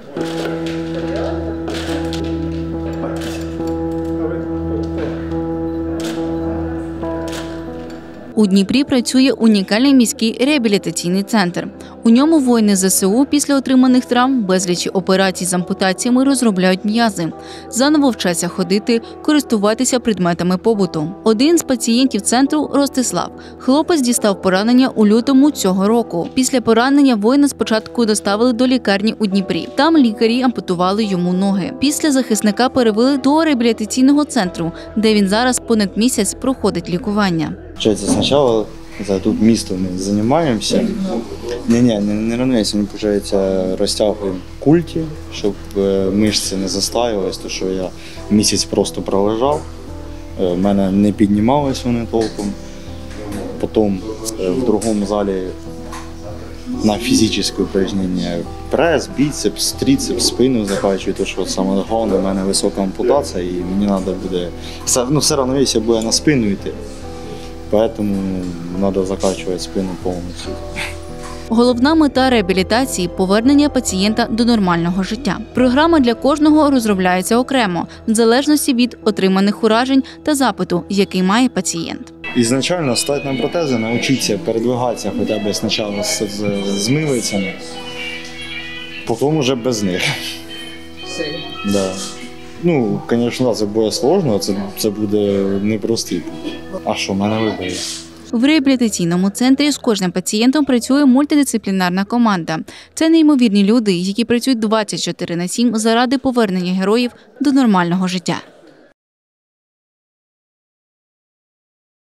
У Дніпрі працює унікальний міський реабілітаційний центр. У ньому воїни ЗСУ після отриманих травм, безлічі операцій з ампутаціями розробляють м'язи. Заново вчаться ходити, користуватися предметами побуту. Один з пацієнтів центру – Ростислав. Хлопець дістав поранення у лютому цього року. Після поранення воїна спочатку доставили до лікарні у Дніпрі. Там лікарі ампутували йому ноги. Після захисника перевели до реабілітаційного центру, де він зараз понад місяць проходить лікування. Спочатку тут місто ми займаємося. Не равняйся, ми, розтягуємо культі, щоб мишці не застаювались, тому що я місяць просто пролежав, в мене не піднімались вони толком. Потім в другому залі на фізичне упражнення прес, біцепс, трицепс, спину закачую, тому що саме головне, в мене висока ампутація і мені треба буде, все равновесие буде на спину йти. Тому треба закачувати спину повністю. Головна мета реабілітації – повернення пацієнта до нормального життя. Програма для кожного розробляється окремо, в залежності від отриманих уражень та запиту, який має пацієнт. Ізначально стати на протези, навчитися передвигатися хоча б спочатку з милицями, потім вже без них. Да. Звісно, це буде складно, це буде непростий. А що, мене вибере? В реабілітаційному центрі з кожним пацієнтом працює мультидисциплінарна команда. Це неймовірні люди, які працюють 24/7 заради повернення героїв до нормального життя.